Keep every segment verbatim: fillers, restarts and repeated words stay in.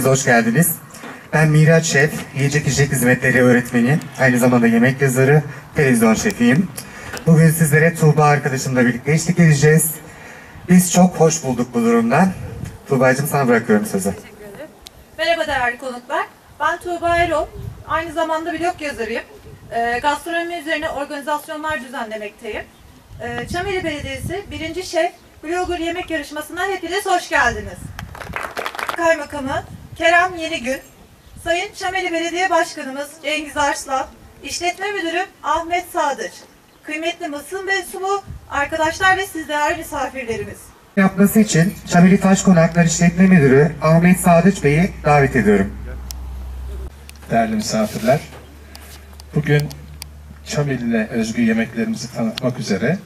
hepiniz hoş geldiniz. Ben Miraç Şef, yiyecek içecek hizmetleri öğretmeni, aynı zamanda yemek yazarı, televizyon şefiyim. Bugün sizlere Tuğba arkadaşımla birlikte eşlik edeceğiz. Biz çok hoş bulduk bu durumdan. Tuğba'cığım sana bırakıyorum sözü. Teşekkür ederim. Merhaba değerli konuklar. Ben Tuğba Erol. Aynı zamanda blog yazarıyım. E, gastronomi üzerine organizasyonlar düzenlemekteyim. E, Çameli Belediyesi birinci Şef Blogger Yemek Yarışması'na hepiniz hoş geldiniz. Kaymakamı Kerem Yenigün, Sayın Çameli Belediye Başkanımız Cengiz Arslan, İşletme Müdürüm Ahmet Sadıç, kıymetli basın mensubu arkadaşlar ve siz değerli misafirlerimiz. Yapması için Çameli Taş Konaklar İşletme Müdürü Ahmet Sadıç Bey'i davet ediyorum. Değerli misafirler, bugün Çameli'ne özgü yemeklerimizi tanıtmak üzere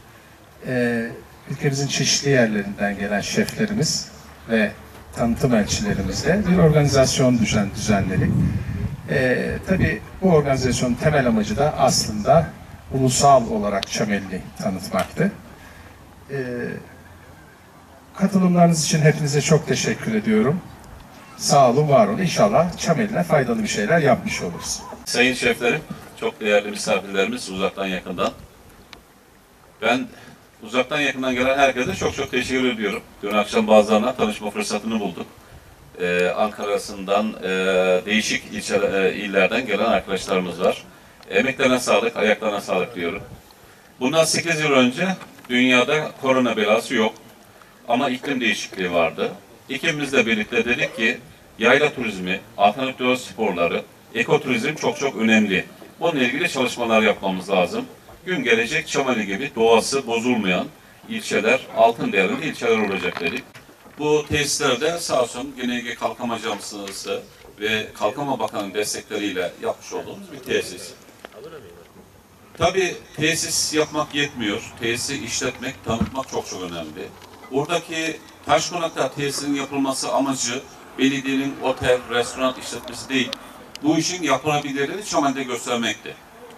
e, ülkemizin çeşitli yerlerinden gelen şeflerimiz ve tanıtım elçilerimizle bir organizasyon düzen, düzenledik. E, tabii bu organizasyonun temel amacı da aslında ulusal olarak Çameli'ni tanıtmaktı. E, katılımlarınız için hepinize çok teşekkür ediyorum. Sağ olun, var olun. İnşallah Çameli'ne faydalı bir şeyler yapmış oluruz. Sayın şeflerim, çok değerli misafirlerimiz uzaktan yakından. Ben uzaktan yakından gelen herkese çok çok teşekkür ediyorum. Dün akşam bazılarına tanışma fırsatını bulduk. Ee, Ankara'sından, e, değişik ilçe, e, illerden gelen arkadaşlarımız var. Emeklerine sağlık, ayaklarına sağlık diyorum. Bundan sekiz yıl önce dünyada korona belası yok. Ama iklim değişikliği vardı. İkimizle birlikte dedik ki yayla turizmi, alternatif doğa sporları, ekoturizm çok çok önemli. Bununla ilgili çalışmalar yapmamız lazım. Gün gelecek Çameli gibi doğası bozulmayan ilçeler, altın değerli ilçeler olacak dedik. Bu tesislerde sağ olsun G N G Kalkınma Ajansı ve Kalkınma Bakanı'nın destekleriyle yapmış olduğumuz bir tesis. Tabii tesis yapmak yetmiyor. Tesisi işletmek, tanıtmak çok çok önemli. Buradaki Taş Konaklar tesisinin yapılması amacı belediyenin otel, restoran işletmesi değil. Bu işin yapılabilirliğini Çameli'de göstermekti.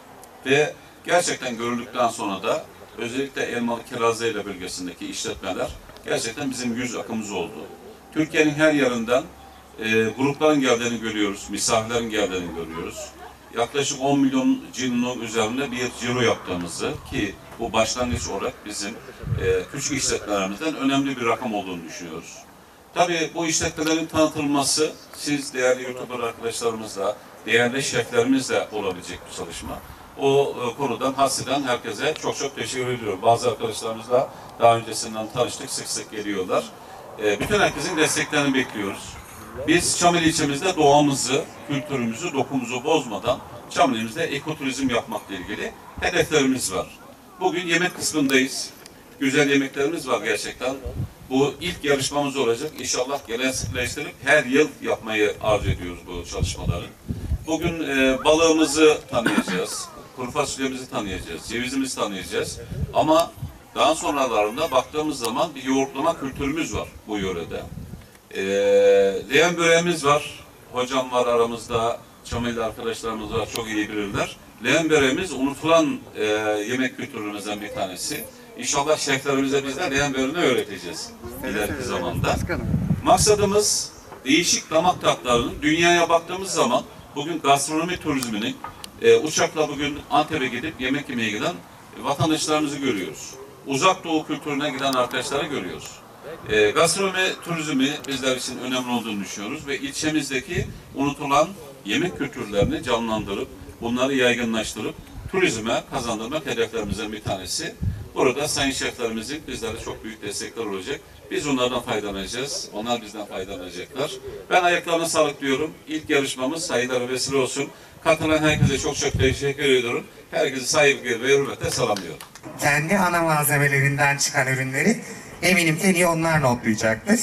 Ve gerçekten görüldükten sonra da özellikle Elmalı Kerazlı'yla bölgesindeki işletmeler gerçekten bizim yüz akımız oldu. Türkiye'nin her yerinden e, grupların geldiğini görüyoruz, misafirlerin geldiğini görüyoruz. Yaklaşık on milyon cironun üzerinde bir ciro yaptığımızı ki bu başlangıç olarak bizim e, küçük işletmelerimizden önemli bir rakam olduğunu düşünüyoruz. Tabii bu işletmelerin tanıtılması siz değerli YouTuber arkadaşlarımızla, değerli şeflerimizle olabilecek bir çalışma. O e, konudan hasreden herkese çok çok teşekkür ediyorum. Bazı arkadaşlarımızla daha öncesinden tanıştık, sık sık geliyorlar. E, bütün herkesin desteklerini bekliyoruz. Biz Çameli ilçemizde doğamızı, kültürümüzü, dokumuzu bozmadan Çameli'mizde ekoturizm yapmakla ilgili hedeflerimiz var. Bugün yemek kısmındayız. Güzel yemeklerimiz var gerçekten. Bu ilk yarışmamız olacak. İnşallah gelenekleştirip her yıl yapmayı arzu ediyoruz bu çalışmaları. Bugün e, balığımızı tanıyacağız, kuru fasulyemizi tanıyacağız, cevizimizi tanıyacağız. Ama daha sonralarında baktığımız zaman bir yoğurtlama kültürümüz var bu yörede. E, leğen böreğimiz var. Hocam var aramızda, Çameli arkadaşlarımız var, çok iyi bilirler. Leğen böreğimiz unutulan e, yemek kültürümüzden bir tanesi. İnşallah şeflerimize biz de leğen böreğini öğreteceğiz ileriki zamanda. Maksadımız değişik damak tatlarının dünyaya baktığımız zaman bugün gastronomi turizminin e, uçakla bugün Antep'e gidip yemek yemeye giden e, vatandaşlarımızı görüyoruz. Uzak Doğu kültürüne giden arkadaşları görüyoruz. E, gastronomi turizmi bizler için önemli olduğunu düşünüyoruz ve ilçemizdeki unutulan yemek kültürlerini canlandırıp bunları yaygınlaştırıp turizme kazandırmak hedeflerimizden bir tanesi. Burada sayın şeflerimizin bizlere çok büyük destekler olacak. Biz onlardan faydalanacağız. Onlar bizden faydalanacaklar. Ben ayaklarına sağlık diyorum. İlk yarışmamız hayırlara vesile olsun. Katılan herkese çok çok teşekkür ediyorum. Herkese saygı ve hürmetle selamlıyorum. Kendi ana malzemelerinden çıkan ürünleri eminim ki en iyi onlar notlayacaktır.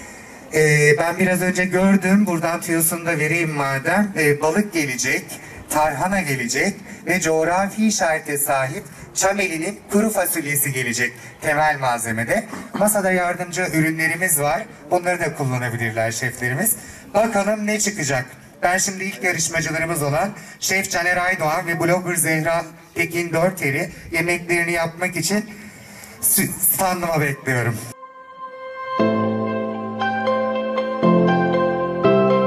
Ee, ben biraz önce gördüm. Buradan tüyosunu da vereyim madem. Ee, balık gelecek, tarhana gelecek ve coğrafi işarete sahip Çameli'nin kuru fasulyesi gelecek temel malzemede. Masada yardımcı ürünlerimiz var. Bunları da kullanabilirler şeflerimiz. Bakalım ne çıkacak. Ben şimdi ilk yarışmacılarımız olan Şef Caner Aydoğan ve Blogger Zehra Tekin Dörteri yemeklerini yapmak için standıma bekliyorum.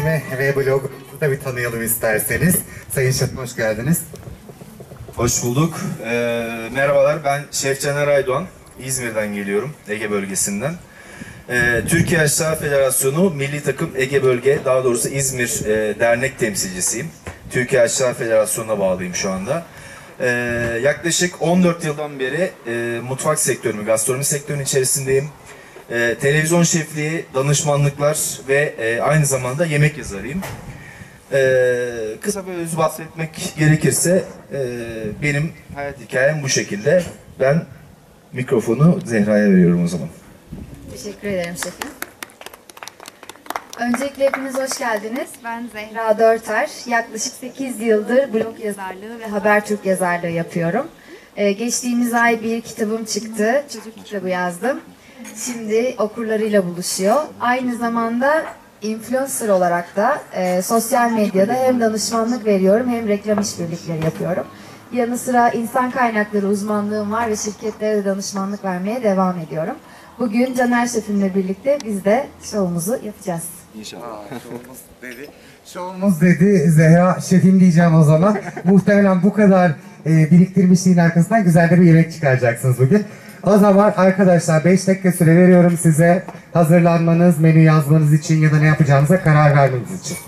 işletme ve blogumuzu da bir tanıyalım isterseniz. Sayın Şef, hoş geldiniz. Hoş bulduk. Ee, merhabalar, ben Şef Caner Aydoğan. İzmir'den geliyorum, Ege bölgesinden. Ee, Türkiye Aşçılar Federasyonu Milli Takım Ege Bölge, daha doğrusu İzmir e, dernek temsilcisiyim. Türkiye Aşçılar Federasyonu'na bağlıyım şu anda. Ee, yaklaşık on dört yıldan beri e, mutfak sektörünü, gastronomi sektörünün içerisindeyim. Ee, televizyon şefliği, danışmanlıklar ve e, aynı zamanda yemek yazarıyım. Ee, kısa böyle öz bahsetmek gerekirse e, benim hayat hikayem bu şekilde. Ben mikrofonu Zehra'ya veriyorum o zaman. Teşekkür ederim şefim. Öncelikle hepiniz hoş geldiniz. Ben Zehra Dörter. Yaklaşık sekiz yıldır blog yazarlığı ve Habertürk yazarlığı yapıyorum. Ee, geçtiğimiz ay bir kitabım çıktı. Çocuk kitabı yazdım. Şimdi okurlarıyla buluşuyor. Aynı zamanda influencer olarak da e, sosyal medyada hem danışmanlık veriyorum hem reklam işbirlikleri yapıyorum. Yanı sıra insan kaynakları uzmanlığım var ve şirketlere de danışmanlık vermeye devam ediyorum. Bugün Caner Şefimle birlikte biz de şovumuzu yapacağız. İnşallah. Şovumuz dedi. Şovumuz dedi. Zehra Şefim diyeceğim o zaman. Muhtemelen bu kadar e, biriktirmişliğin arkasından güzel de bir yemek çıkaracaksınız bugün. O zaman arkadaşlar beş dakika süre veriyorum size. Hazırlanmanız, menü yazmanız için ya da ne yapacağınıza karar vermeniz için.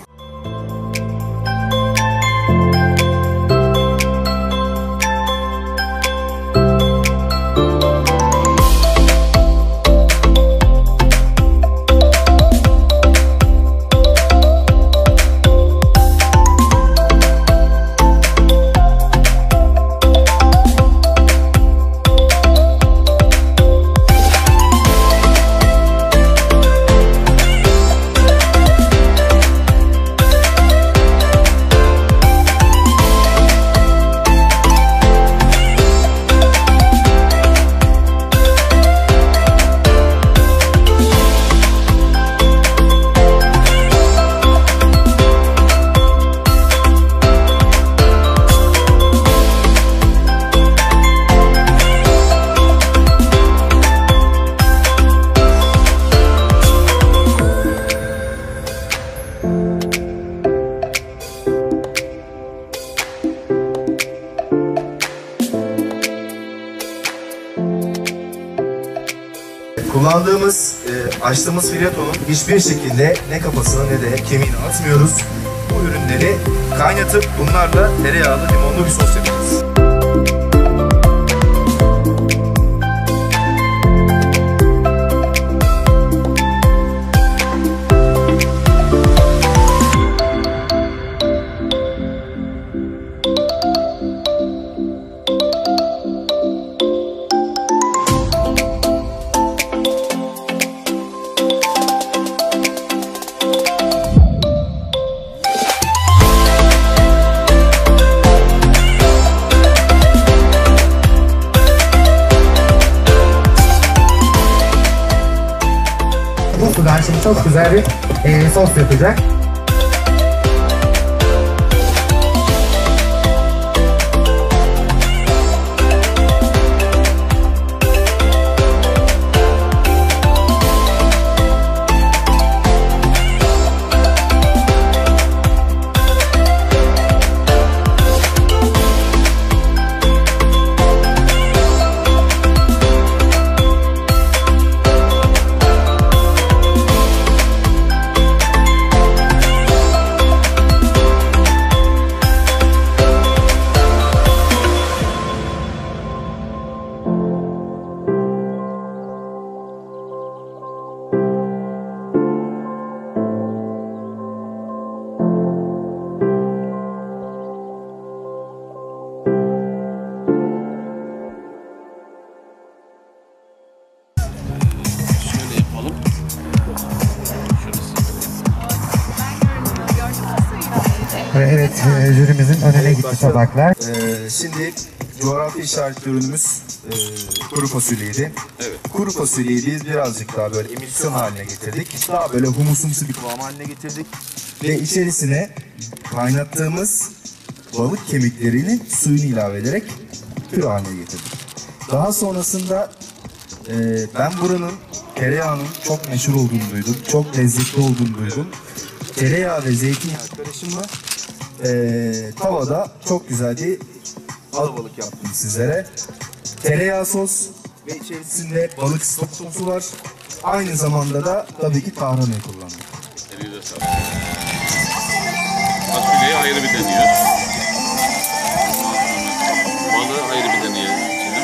Kullandığımız, e, açtığımız filetonun hiçbir şekilde ne kafasını ne de kemiğini atmıyoruz. Bu ürünleri kaynatıp bunlarla tereyağlı limonlu bir sos yapacağız. Bu sudan şimdi çok güzel bir e, sos yapacak. Evet, e, jürimizin önüne gitti tabaklar. Ee, şimdi coğrafi işaretli ürünümüz e, kuru fasulyeydi. Evet. Kuru fasulyeyi biz birazcık daha böyle emülsiyona haline getirdik. Daha böyle humusumsu bir kıvam haline getirdik. Ve içerisine kaynattığımız balık kemiklerinin suyunu ilave ederek püre haline getirdik. Daha sonrasında e, ben buranın tereyağının çok meşhur olduğunu duydum. Çok lezzetli olduğunu duydum. tereyağı ve zeytinyağı karışımı ee, tavada çok güzel bir alabalık yaptım sizlere. Tereyağı sos ve içerisinde balık stok sosu var. Aynı zamanda da tabii ki tarhana kullandım. Elinize sağlık. Fasulyeyi ayrı bir deniyor. Balığı ayrı bir deniyor.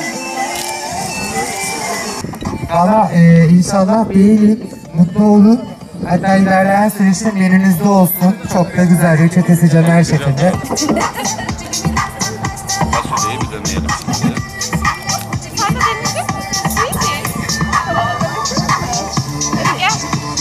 Valla e, inşallah beğenip mutlu olun. Hatta ilerleyen süreçte menünüzde olsun. Çok da güzel reçetesi Caner şeklinde. Fasulyeyi bir deneyelim şimdi. Sen de denedin mi? Değil mi? Hadi gel.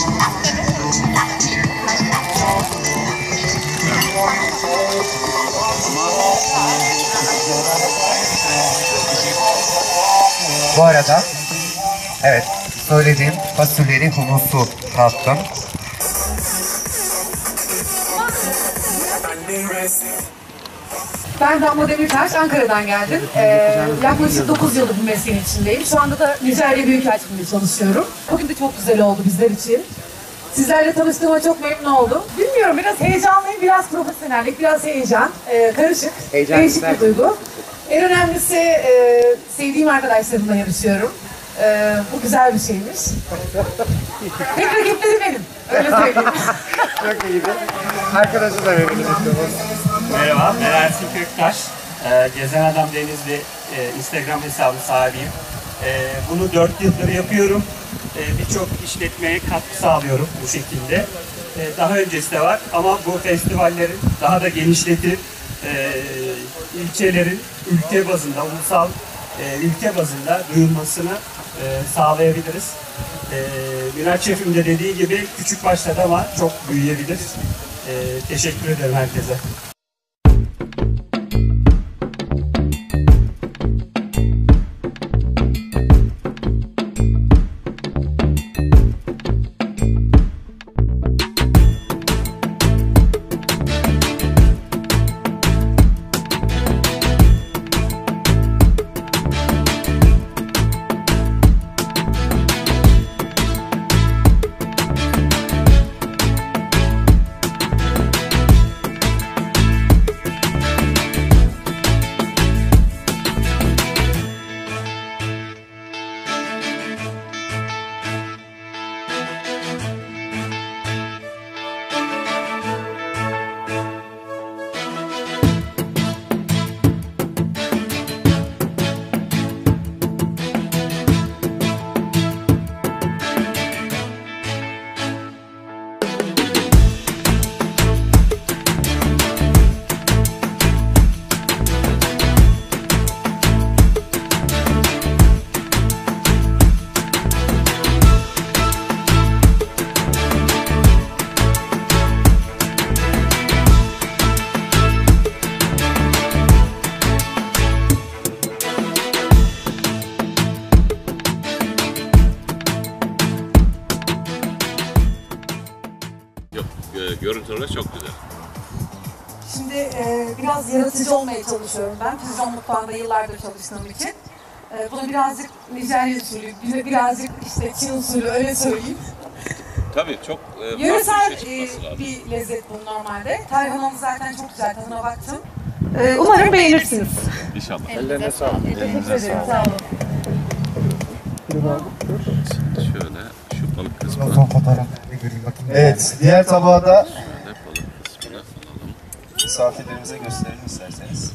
Bu arada evet söylediğim fasulyeli humusu kattım. Ben Damla Demirtaş, Ankara'dan geldim. Ee, yaklaşık dokuz yıldır bu mesleğin içindeyim. Şu anda da Nijerya Büyükelçiliğinde çalışıyorum. Bugün de çok güzel oldu bizler için. Sizlerle tanıştığıma çok memnun oldum. Bilmiyorum, biraz heyecanlıyım, biraz profesyonellik, biraz heyecan. Ee, karışık, Heyecan değişik güzel. bir duygu. En önemlisi e, sevdiğim arkadaşlarımla yarışıyorum. Ee, bu güzel bir şeymiş. Tek rakipleri benim, öyle söyleyeyim. Çok iyiydi. Arkadaşı da memnun Merhaba, ben Ersin Köktaş. Ee, Gezen Adam Denizli e, Instagram hesabı sahibiyim. E, bunu dört yıldır yapıyorum. E, Birçok işletmeye katkı sağlıyorum bu şekilde. E, daha öncesi de var ama bu festivallerin daha da genişletip e, ilçelerin ülke bazında, ulusal e, ülke bazında duyulmasını e, sağlayabiliriz. E, Miraç Şef'im de dediği gibi küçük başladı ama çok büyüyebilir. E, teşekkür ederim herkese. Görüntü olarak çok güzel. Şimdi e, biraz yaratıcı olmaya çalışıyorum ben. Füzyon mutfağında yıllardır çalıştığım için. E, bunu birazcık Nijerya usulü, bir- birazcık işte Çin usulü öyle söyleyeyim. Tabii çok e, farklı Yöresel bir şey çıkması e, lazım. bir lezzet bu normalde. Tarhanamız zaten çok güzel, tadına baktım. Ee, umarım beğenirsiniz. İnşallah. Ellerine sağlık. Teşekkür ederim, sağ olun. Şöyle şu balık kısmını, Son fotoğraf bir göreyim bakayım. Evet, diğer tabağı da şöyle balık kısmını alalım. misafirlerimize gösterelim isterseniz.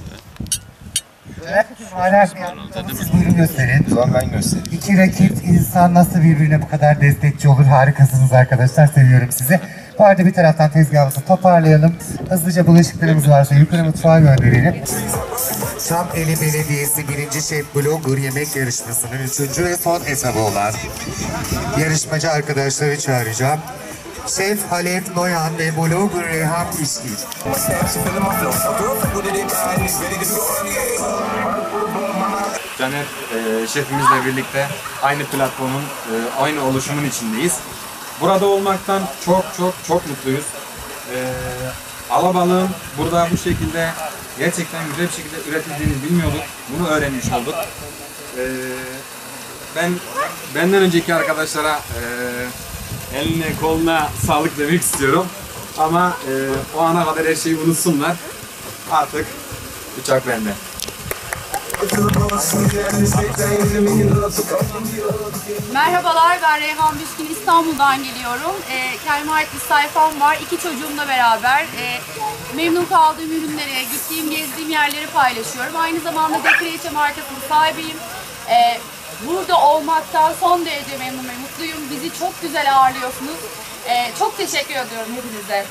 Hala siz buyurun gösterin. O zaman ben göstereyim. İki rakip insan nasıl birbirine bu kadar destekçi olur? Harikasınız arkadaşlar. Seviyorum sizi. Bu arada bir taraftan tezgahımızı toparlayalım. Hızlıca bulaşıklarımız varsa yukarı mutfağa gönderelim. Çameli Belediyesi birinci Şef Blogger yemek yarışmasının üçüncü ve son etabı olan yarışmacı arkadaşları çağıracağım. Şef Halef Noyan ve Blogger Rehan İşgil. Caner e, şefimizle birlikte aynı platformun, e, aynı oluşumun içindeyiz. Burada olmaktan çok çok çok mutluyuz. E, alabalığın burada bu şekilde gerçekten güzel bir şekilde üretildiğini bilmiyorduk. Bunu öğrenmiş olduk. E, ben benden önceki arkadaşlara e, eline koluna sağlık demek istiyorum. Ama e, o ana kadar her şeyi unutsunlar. Artık uçak bende. Merhabalar, ben Reyhan Büskün, İstanbul'dan geliyorum. E, kendime ait bir sayfam var. İki çocuğumla beraber e, memnun kaldığım ürünleri, gittiğim, gezdiğim yerleri paylaşıyorum. Aynı zamanda Dekriyece markasının sahibiyim. E, burada olmaktan son derece memnun ve mutluyum. Bizi çok güzel ağırlıyorsunuz. E, çok teşekkür ediyorum hepinize.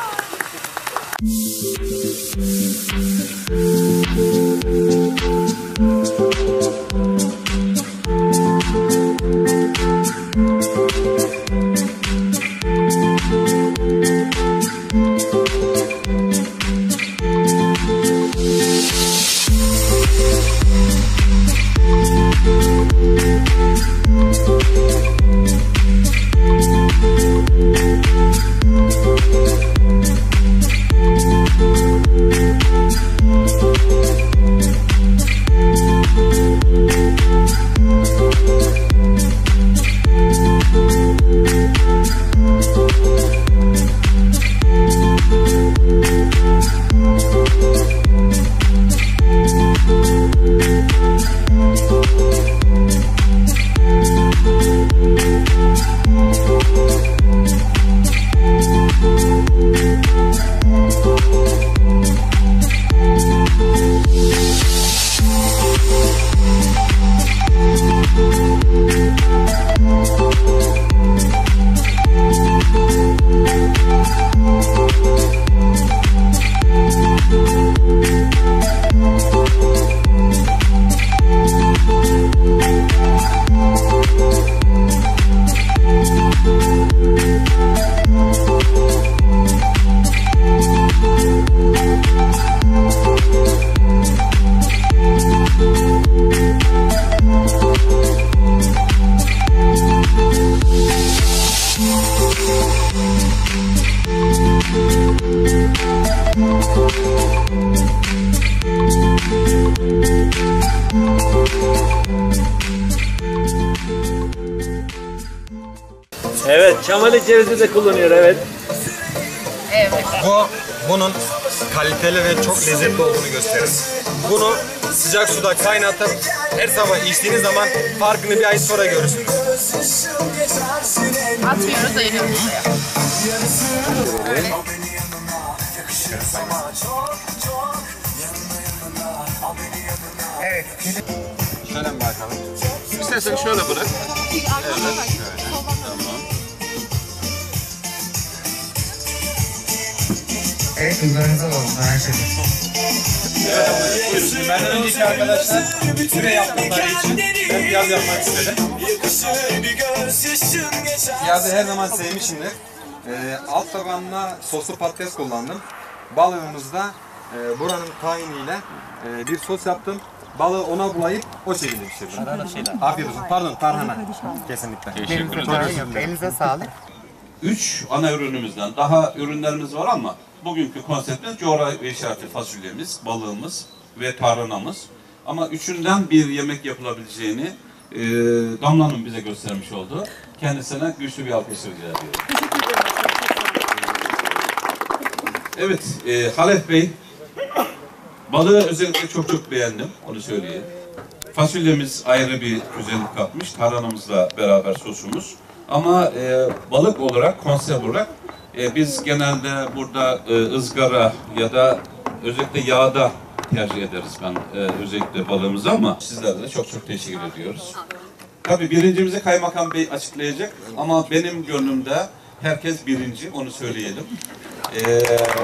Evet, Çameli cevizi de kullanıyor, evet. Evet. Bu bunun kaliteli ve çok lezzetli olduğunu gösterir. Bunu sıcak suda kaynatıp her sabah içtiğiniz zaman farkını bir ay sonra görürsünüz. Atmıyoruz, ayırıyoruz. Öyle. Evet. Şöyle mi bakalım? İstersen şöyle bırak. Evet, şöyle. Tamam. Evet, duygularınızı alalım. Her şey. Buyurun. Benden önceki arkadaşlar süre yaptıkları için ben piyaz yapmak istedim. Piyazı her zaman sevmişimdir. Ee, alt tabanına soslu patates kullandım. Balığımızda e, buranın tahiniyle e, bir sos yaptım. Balığı ona bulayıp o şekilde pişirdim. Afiyet olsun. Pardon, tarhana. Kesinlikle. Teşekkür ederim. Elinize sağlık. Üç ana ürünümüzden daha ürünlerimiz var ama bugünkü konseptimiz coğrafi işareti fasulyemiz, balığımız ve tarhanamız. Ama üçünden bir yemek yapılabileceğini e, Damla'nın bize göstermiş oldu. Kendisine güçlü bir alkış rica ediyorum. Evet, e, Halef Bey, balığı özellikle çok çok beğendim, onu söyleyeyim. Fasulyemiz ayrı bir güzellik katmış, tarhanamızla beraber sosumuz. Ama e, balık olarak, konserve olarak e, biz genelde burada e, ızgara ya da özellikle yağda tercih ederiz ben e, özellikle balığımızı ama sizlere de çok çok teşekkür ediyoruz. Tabii birincimizi Kaymakam Bey açıklayacak ama benim gönlümde herkes birinci, onu söyleyelim. E,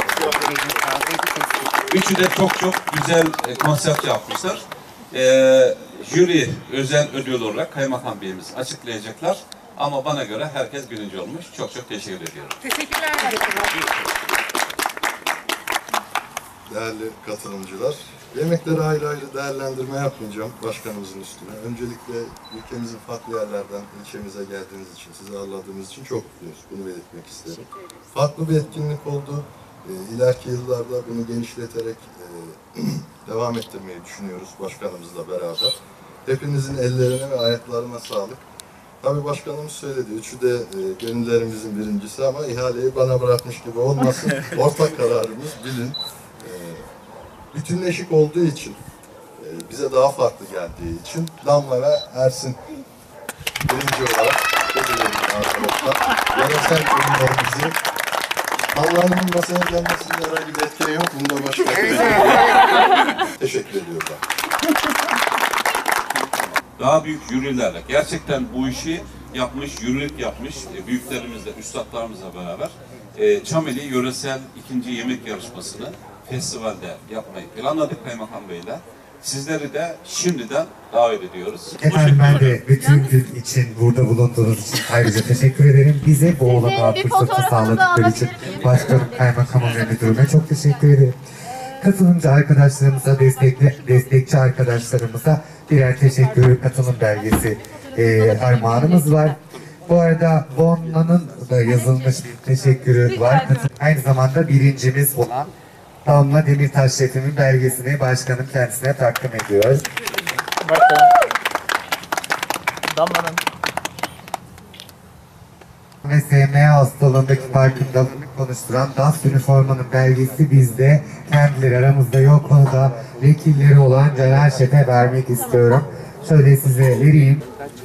üçü de çok çok güzel e, konsept yapmışlar. E, jüri özel ödül olarak Kaymakam Bey'imiz açıklayacaklar. Ama bana göre herkes birinci olmuş. Çok çok teşekkür ediyorum. Teşekkürler. Değerli katılımcılar, yemekleri ayrı ayrı değerlendirme yapmayacağım başkanımızın üstüne. Öncelikle ülkemizin farklı yerlerden ilçemize geldiğiniz için, sizi ağırladığımız için çok mutluyuz. Bunu belirtmek isterim. Farklı bir etkinlik oldu. E, ileriki yıllarda bunu genişleterek e, devam ettirmeyi düşünüyoruz başkanımızla beraber. Hepinizin ellerine ve ayaklarına sağlık. Tabii başkanımız söyledi, üçü de e, gönüllerimizin birincisi ama ihaleyi bana bırakmış gibi olmasın. Ortak kararımız bilin. E, bütünleşik olduğu için, e, bize daha farklı geldiği için Damla ve Ersin birinci olarak belirledik arkadaşlar. Yöresel ürünlerimizi Damla'nın masaya gelmesinde herhangi bir etken yok. Bunda başka bir teşekkür ediyorum. Daha büyük jürilerle gerçekten bu işi yapmış, jürilik yapmış e, büyüklerimizle, üstadlarımızla beraber e, Çameli yöresel ikinci yemek yarışmasını festivalde yapmayı planladık Kaymakam Bey'le. Sizleri de şimdiden davet ediyoruz. Efendim ben de bütün gün için burada bulunduğunuz için ayrıca teşekkür ederim. Bize bu olanağı fırsatı sağladıkları için başkanım, kaymakamım ve müdürüme çok teşekkür ederim. Katılımcı arkadaşlarımıza, destekli, destekçi arkadaşlarımıza birer teşekkür katılım belgesi e, armağanımız var. Bu arada Bonna'nın da yazılmış bir teşekkürü var. Aynı zamanda birincimiz olan Damla Demirtaş şefimin belgesini başkanım kendisine takdim ediyor. Damla'nın. Ve S M A hastalığındaki farkındalığını konuşturan D A S üniformanın belgesi bizde. Kendileri aramızda yok, onu da vekilleri olan Caner Şef'e vermek istiyorum. Şöyle size vereyim.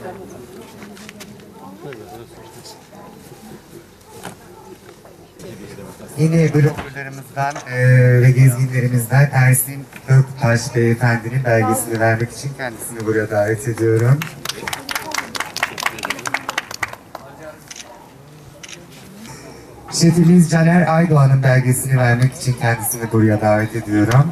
Yine bloggerlarımızdan e, ve gezginlerimizden Ersin Öktaş Beyefendinin belgesini vermek için kendisini buraya davet ediyorum. Şefimiz Caner Aydoğan'ın belgesini vermek için kendisini buraya davet ediyorum.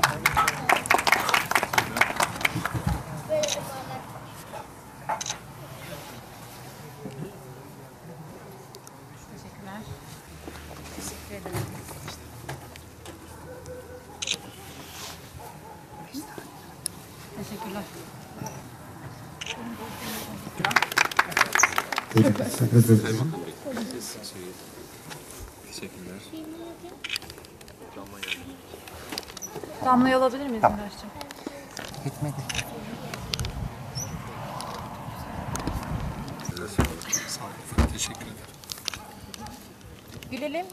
Teşekkürler. Özür dilerim. Teşekkürler. Damla'yı alabilir miyiz Tamam. Miraç'cığım? Gitmedi. Teşekkür ederim. Gülelim.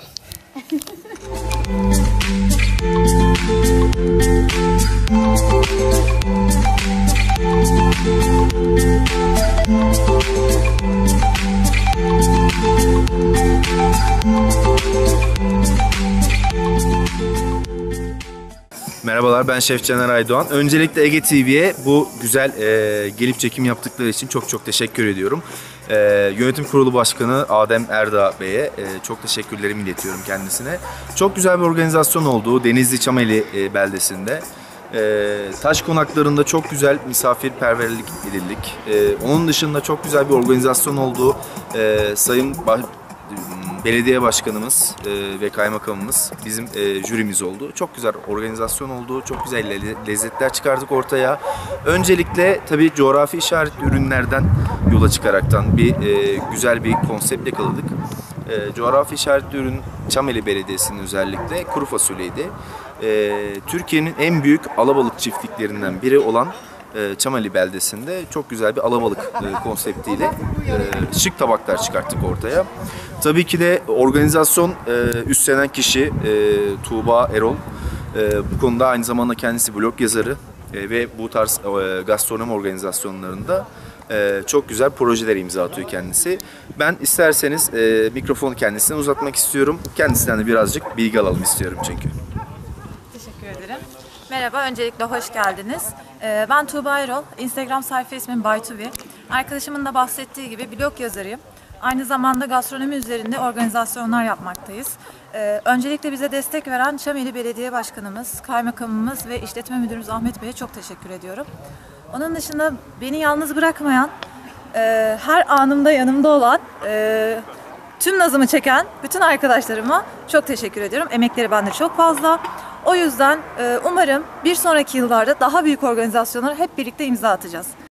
Merhabalar, ben Şef Caner Aydoğan. Öncelikle Ege T V'ye bu güzel e, gelip çekim yaptıkları için çok çok teşekkür ediyorum. E, Yönetim Kurulu Başkanı Adem Erdağ Bey'e e, çok teşekkürlerimi iletiyorum kendisine. Çok güzel bir organizasyon oldu Denizli Çameli e, beldesinde. E, taş konaklarında çok güzel misafirperverlik edildik. E, onun dışında çok güzel bir organizasyon oldu. E, Sayın Bah Belediye Başkanımız e, ve Kaymakamımız bizim e, jürimiz oldu. Çok güzel organizasyon oldu. Çok güzel le lezzetler çıkardık ortaya. Öncelikle tabii coğrafi işaretli ürünlerden yola çıkaraktan bir e, güzel bir konsept yakaladık. E, coğrafi işaretli ürün Çameli Belediyesi'nin özellikle kuru fasulyeydi. E, Türkiye'nin en büyük alabalık çiftliklerinden biri olan Çameli beldesinde çok güzel bir alabalık konseptiyle şık tabaklar çıkarttık ortaya. Tabii ki de organizasyon üstlenen kişi Tuğba Erol. Bu konuda aynı zamanda kendisi blog yazarı ve bu tarz gastronomi organizasyonlarında çok güzel projeler imza atıyor kendisi. Ben isterseniz mikrofonu kendisine uzatmak istiyorum. Kendisinden de birazcık bilgi alalım istiyorum çünkü. Teşekkür ederim. Merhaba, öncelikle hoş geldiniz. Ee, ben Tuğba Erol, Instagram sayfa ismim Baytuvi. Arkadaşımın da bahsettiği gibi blog yazarıyım. Aynı zamanda gastronomi üzerinde organizasyonlar yapmaktayız. Ee, öncelikle bize destek veren Çameli Belediye Başkanımız, Kaymakamımız ve İşletme Müdürümüz Ahmet Bey'e çok teşekkür ediyorum. Onun dışında beni yalnız bırakmayan, e, her anımda yanımda olan, e, tüm nazımı çeken bütün arkadaşlarıma çok teşekkür ediyorum. Emekleri bende çok fazla. O yüzden umarım bir sonraki yıllarda daha büyük organizasyonlara hep birlikte imza atacağız.